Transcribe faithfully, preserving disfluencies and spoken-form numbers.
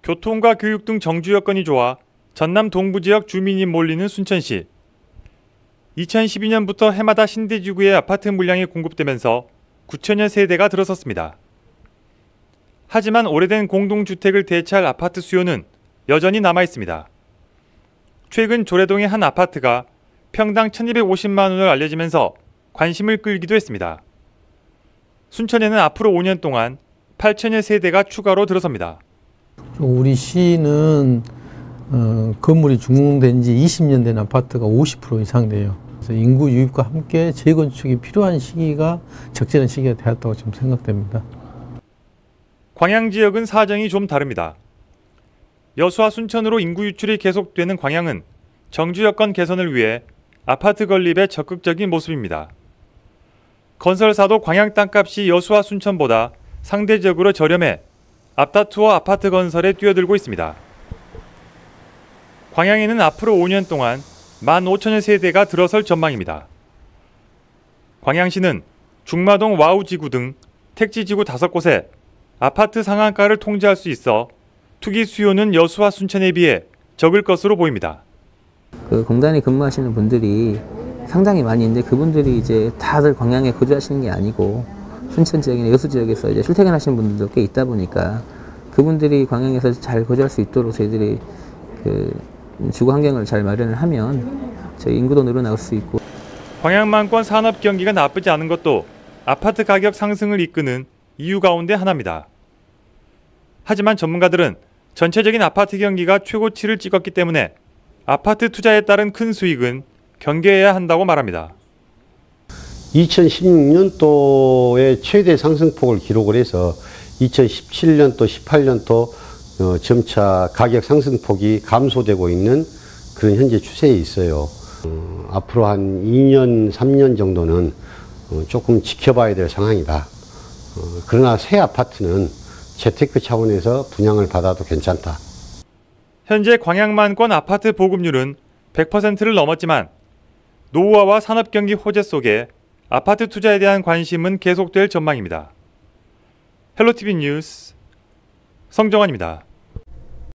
교통과 교육 등 정주 여건이 좋아 전남 동부 지역 주민이 몰리는 순천시. 이천십이 년부터 해마다 신대지구에 아파트 물량이 공급되면서 구천여 세대가 들어섰습니다. 하지만 오래된 공동주택을 대체할 아파트 수요는 여전히 남아있습니다. 최근 조례동의 한 아파트가 평당 천이백오십만 원을 알려지면서 관심을 끌기도 했습니다. 순천에는 앞으로 오 년 동안 팔천여 세대가 추가로 들어섭니다. 우리 시는 어, 건물이 준공된 지 이십 년 된 아파트가 오십 퍼센트 이상 돼요. 그래서 인구 유입과 함께 재건축이 필요한 시기가 적절한 시기가 되었다고 지금 생각됩니다. 광양 지역은 사정이 좀 다릅니다. 여수와 순천으로 인구 유출이 계속되는 광양은 정주 여건 개선을 위해 아파트 건립에 적극적인 모습입니다. 건설사도 광양 땅값이 여수와 순천보다 상대적으로 저렴해 앞다투어 아파트 건설에 뛰어들고 있습니다. 광양에는 앞으로 오 년 동안 만 오천여 세대가 들어설 전망입니다. 광양시는 중마동 와우지구 등 택지지구 다섯 곳에 아파트 상한가를 통제할 수 있어 투기 수요는 여수와 순천에 비해 적을 것으로 보입니다. 그 공단에 근무하시는 분들이 상당히 많이 있는데 그분들이 이제 다들 광양에 거주하시는 게 아니고 순천 지역이나 여수 지역에서 이제 출퇴근하시는 분들도 꽤 있다 보니까 그분들이 광양에서 잘 거주할 수 있도록 저희들이 그 주거 환경을 잘 마련을 하면 저희 인구도 늘어날 수 있고. 광양만권 산업 경기가 나쁘지 않은 것도 아파트 가격 상승을 이끄는 이유 가운데 하나입니다. 하지만 전문가들은 전체적인 아파트 경기가 최고치를 찍었기 때문에 아파트 투자에 따른 큰 수익은 경계해야 한다고 말합니다. 이천십육 년도에 최대 상승폭을 기록을 해서 이천십칠 년도, 십팔 년도 어, 점차 가격 상승폭이 감소되고 있는 그런 현재 추세에 있어요. 어, 앞으로 한 이 년, 삼 년 정도는 어, 조금 지켜봐야 될 상황이다. 어, 그러나 새 아파트는 재테크 차원에서 분양을 받아도 괜찮다. 현재 광양만권 아파트 보급률은 백 퍼센트를 넘었지만 노후화와 산업경기 호재 속에 아파트 투자에 대한 관심은 계속될 전망입니다. 헬로티비 뉴스 성정환입니다.